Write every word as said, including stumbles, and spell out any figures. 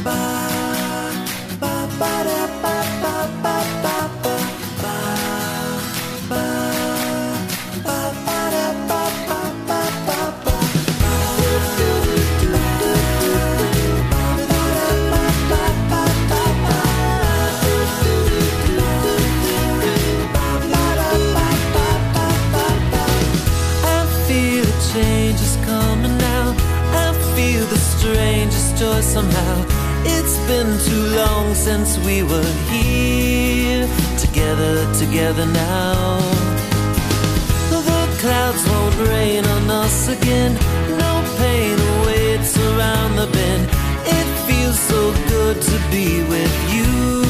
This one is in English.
Change is coming now. I feel the strangest joy somehow. It's been too long since we were here, together, together now. The clouds won't rain on us again. No pain awaits around the bend. It feels so good to be with you.